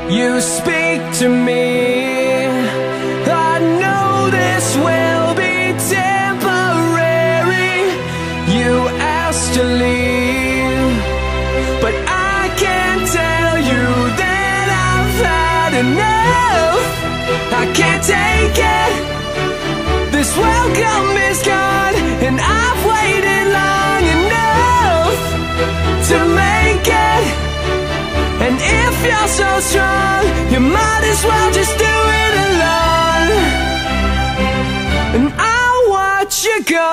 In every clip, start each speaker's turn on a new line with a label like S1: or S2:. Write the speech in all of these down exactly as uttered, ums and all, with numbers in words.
S1: You speak to me. I know this will be temporary. You asked to leave, but I can't tell you that I've had enough. I can't take it. This welcome is gone, and I've waited long enough to make it. And if you're so strong, you might as well just do it alone. And I'll watch you go.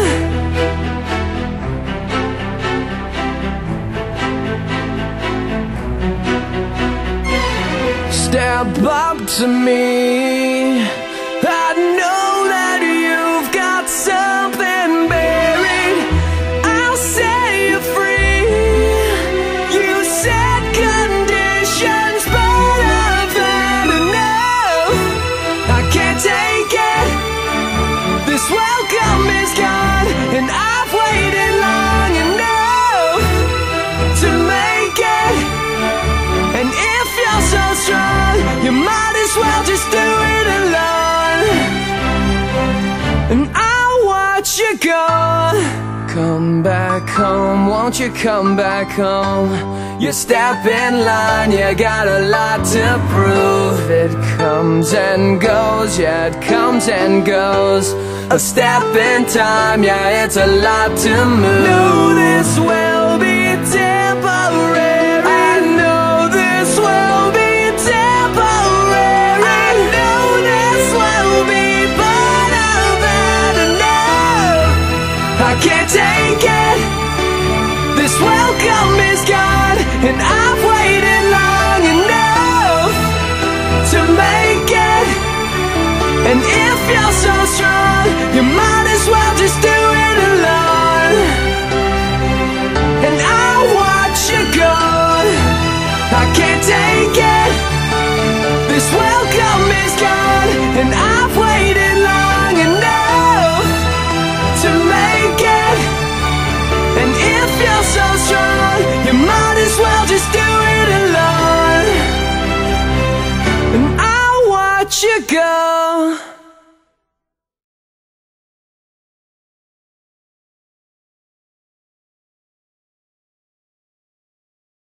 S1: Step up to me. I know that you've got something buried. I'll set you free. You said conditions, but I've had enough. I can't take it. This welcome is gone, and I've waited long enough to make it. And if you're so strong, you might as well just do it alone. And I'll watch you go. Come back home, won't you come back home? You step in line, you got a lot to prove. It comes and goes, yeah, it comes and goes. A step in time, yeah, it's a lot to move. Know this well.